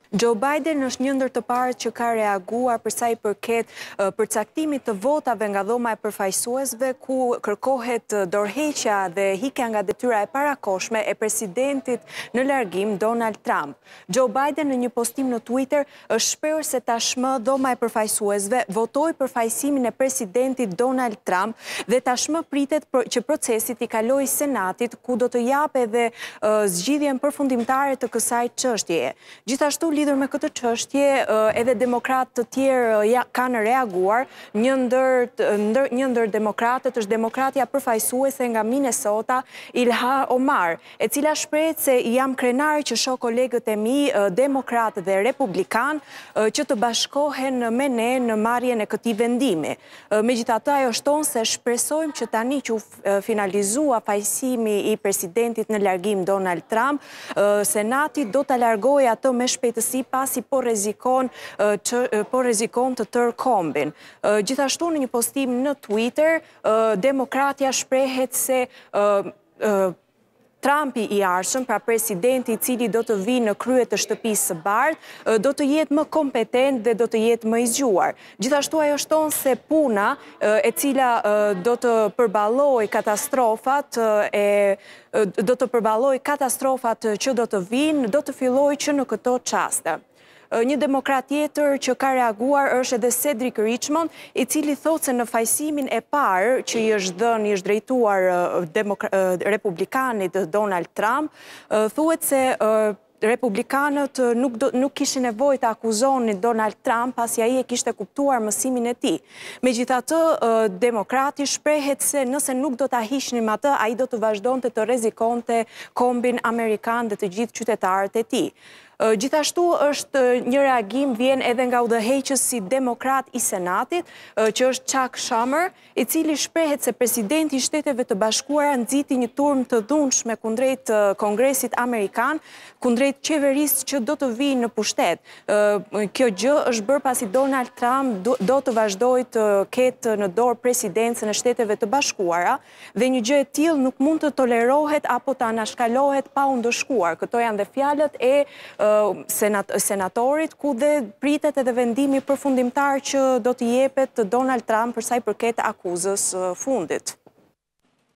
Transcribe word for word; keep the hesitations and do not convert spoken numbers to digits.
Joe Biden është një ndër të parët që ka reaguar për sa i përket përcaktimit të votave nga dhoma e përfaqësuesve, ku kërkohet dorëheqja dhe hikja nga detyra e parakoshme e presidentit në largim Donald Trump. Joe Biden në një postim në Twitter është shprehur se tashmë dhoma e përfaqësuesve votoi për fajësimin e presidentit Donald Trump dhe tashmë pritet që procesi t'i kalojë Senatit, ku do të japë edhe zgjidhjen përfundimtare të kësaj çështjeje. Gjithashtu, lidhur me këtë çështje, edhe demokratë të tjerë kanë reaguar. Një ndër një ndër demokratët është demokratja përfaqësuese nga Minnesota, Ilhan Omar, e cila shprehet se jam krenar që shoh kolegët e mi demokratë dhe republikan që të bashkohen me ne në marrjen e këtij vendimi. Megjithatë, ajo shton se shpresojmë që tani që u finalizua fajësimi i presidentit në largim Donald Trump, Senati do ta largojë atë me shpejtësi pasi po rrezikon po rrezikon të tërë kombin. Gjithashtu në një postim në Twitter, demokratja shprehet se Trumpi i ardhshëm, pra presidenti i cili do të vijë në krye të shtëpisë së bardhë, do të jetë më kompetent dhe do të jetë më i zgjuar. Gjithashtu ajo shton se puna e cila do të përballojë katastrofat e do të përballojë katastrofat që do të vinë, do të fillojë që në këto çaste. Një demokrat tjetër që ka reaguar është edhe Cedric Richmond, i cili thotë se në fajësimin e parë që i është dhënë, i është drejtuar republikanit Donald Trump, thuhet se republikanët nuk, do, nuk kishin nevojë të akuzonin Donald Trump pasi ai e kishte kuptuar mësimin e tij. Megjithatë, demokrati shprehet se nëse nuk do ta hiqnin atë, ai do të vazhdonte të rrezikonte kombin amerikan dhe të gjithë qytetarët e tij. Gjithashtu është një reagim vjen edhe nga udhëheqësi demokrat i Senatit, që është Chuck Schumer, i cili shprehet se presidenti i Shteteve të Bashkuara nxiti një turm të dhunshme kundrejt Kongresit Amerikan, kundrejt qeverisë që do të vijë në pushtet. Kjo gjë është bërë pasi Donald Trump do të vazhdojë të ketë në dorë presidencën e Shteteve të Bashkuara dhe një gjë e tillë nuk mund të tolerohet apo të anashkalohet pa u ndëshkuar. Këto janë dhe fjalët e senatorit, ku dhe pritet edhe vendimi përfundimtar që do t'i jepet Donald Trump për sa i përket akuzës fundit.